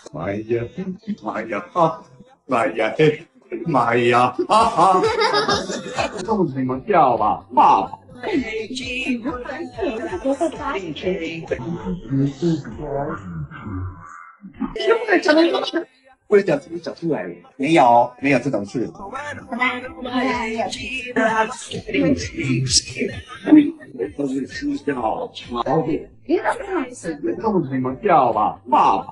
妈呀！妈呀！啊！妈呀！嘿！妈呀！哈哈！动什么叫啊？爸爸！不能讲那个，不能讲，讲出来了。没有，没有这种事。好吧，都是吃笑毛病。动什么叫啊？爸爸！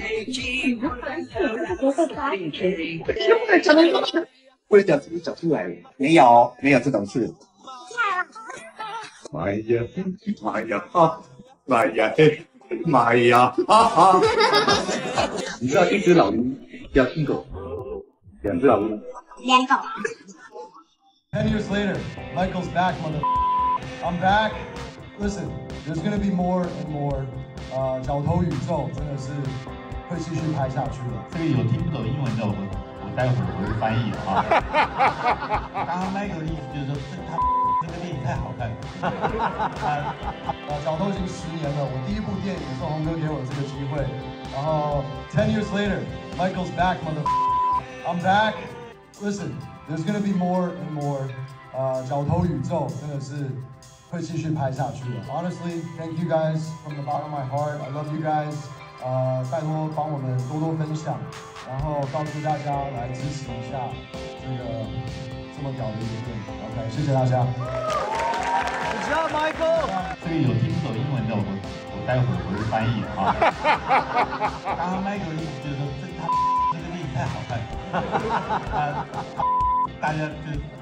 不能讲那个，不能讲，讲出来了。没有，没有这种事。妈呀！妈呀！啊！妈呀！嘿！妈呀！哈哈！你知道一只老鹰叫一狗，两只老鹰。 两狗。 10 years later, Michael's back, mother. I'm back. Listen, there's gonna be more and more. 角头宇宙真的是会继续拍下去的。 这个有听不懂英文的，我待会儿我会翻译啊。刚刚 Michael 的意思就是说，这个电影太好看了。 角头已经10年了，我第一部电影也是洪哥给我这个机会。然后10 years later, Michael's back, mother. I'm back. Listen, there's gonna be more and more. 角头宇宙真的是会继续拍下去的。Honestly, thank you guys from the bottom of my heart. I love you guys. 拜托帮我们多多分享，然后告诉大家来支持一下这个这么屌的一个电影。OK， 谢谢大家。 Good job, Michael。 这个有听不懂英文的，我待会儿我会翻译啊。刚刚 Michael 的意思就是说，这个电影太好看了。大家就。